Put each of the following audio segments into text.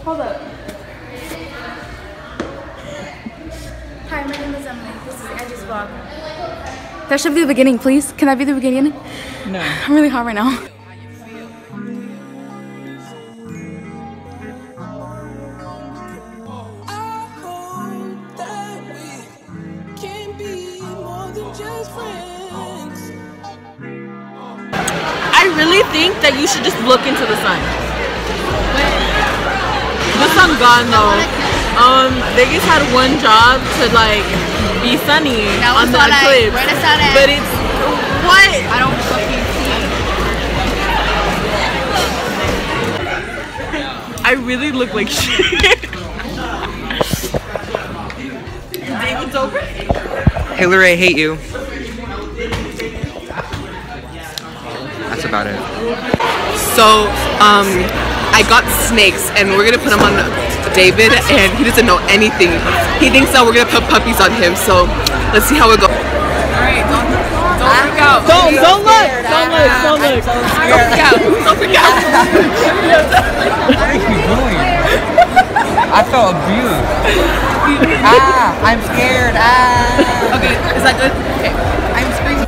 Hold up. Hi, my name is Emily. This is Angie's vlog. That should be the beginning, please. Can that be the beginning? No. I'm really hot right now. I really think that you should just look into the sun. The sun gone though. They just had one job to like be sunny on the eclipse, but it's what? I don't fucking see. I really look like shit. David's over. Hillary, I hate you. That's about it. So, I got snakes and we're gonna put them on David and he doesn't know anything. He thinks that we're gonna put puppies on him, so let's see how it goes. Alright, don't freak out. Don't look! Don't look! Don't look! Don't freak out! Don't freak out! What are you doing? I felt abused. I'm scared. Okay, is that good? Okay. I'm screaming.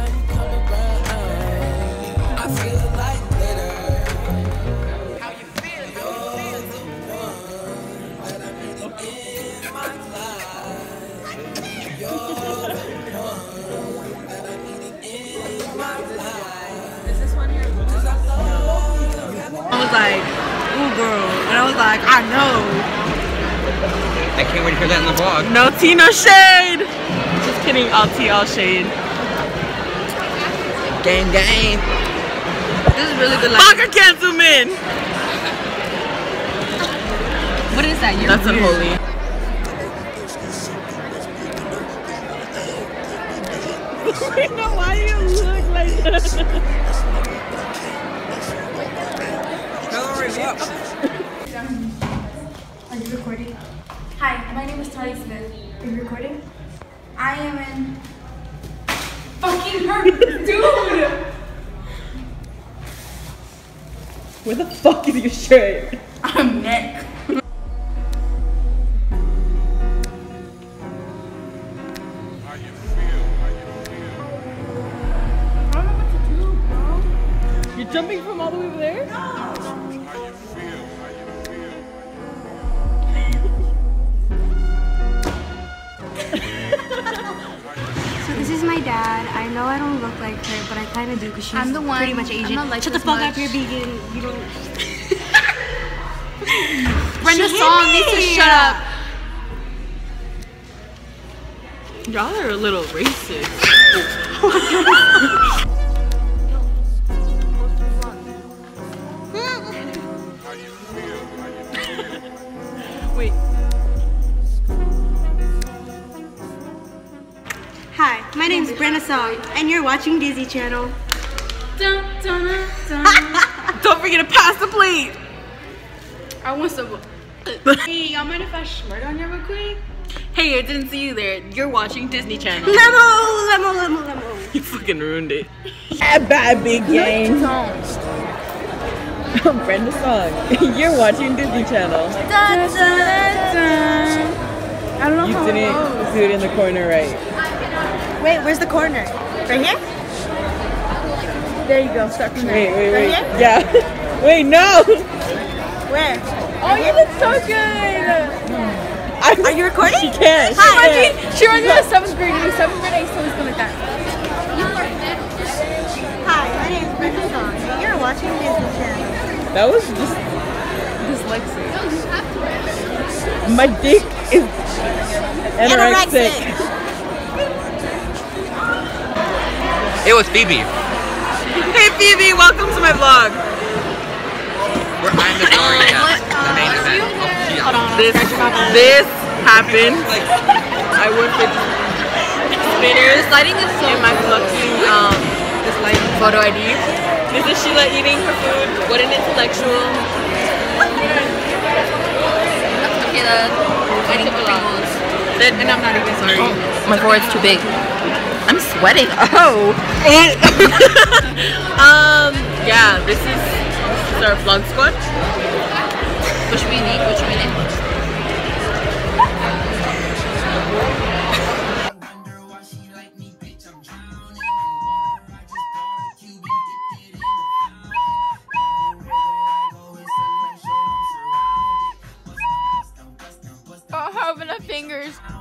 I was like, ooh girl, and I was like, I know. I can't wait to hear that in the vlog. No tea, no shade. Just kidding, all tea, all shade. Gang, gang. This is really good. Fucker can't zoom in. What is that? That's unholy. Wait, no, why do you look like that? Are you recording? Hi, my name is Tali Smith. Are you recording? I am in fucking her, dude! Where the fuck is your shirt? I'm Nick. You're jumping from all the way over there? So this is my dad. I know I don't look like her, but I kind of do because she's I'm the one. pretty much Asian. Like shut the fuck up, you're vegan. You don't. Brenda Song needs to shut up. Y'all are a little racist. Wait. Hi, my name's Brenda Song, and you're watching Disney Channel. Dun, dun, dun. Don't forget to pass the plate. I want some. Hey, y'all mind if I smirk on you real quick? Hey, I didn't see you there. You're watching Disney Channel. Lemo. You fucking ruined it. Bad big gang. Brenda Song. You're watching Disney Channel. Dun, dun, dun. I don't know You how didn't do it in the corner right. Wait, where's the corner? Right here? There you go. Start from there. Wait. Right here? Yeah. Wait, no. Where? Oh, you look so good. Are you recording? She can't. She reminds me of 7th grade. In 7th grade, I used to always go like that. Hi, my name's Brenda Song, and you're watching Disney Channel. That was just Dyslexia. my dick is anorexic. It was Phoebe. Hey Phoebe, welcome to my vlog. Where I'm the main event. This happened. I worked with spinners. lighting is so in my fucking this lighting photo ID. This is Sheila eating her food. What an intellectual. Okay, lighting photos. And I'm not even sorry. My forehead's too big. I'm sweating. Oh. Yeah, this is our vlog squad. What should we eat? Cheers.